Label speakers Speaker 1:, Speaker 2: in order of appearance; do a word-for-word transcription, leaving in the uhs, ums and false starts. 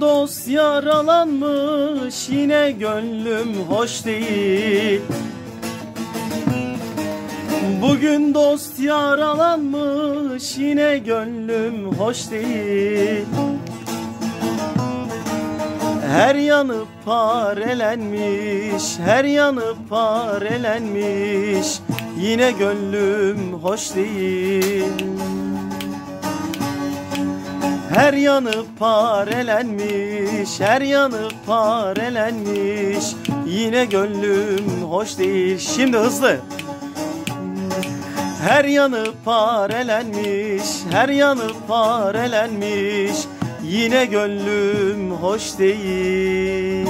Speaker 1: dost yaralanmış, yine gönlüm hoş değil. Bugün dost yaralanmış, yine gönlüm hoş değil. Her yanı parelenmiş, her yanı parelenmiş, yine gönlüm hoş değil. Her yanı parelenmiş, her yanı parelenmiş, yine gönlüm hoş değil. Şimdi hızlı. Her yanı parelenmiş, her yanı parelenmiş, yine gönlüm hoş değil.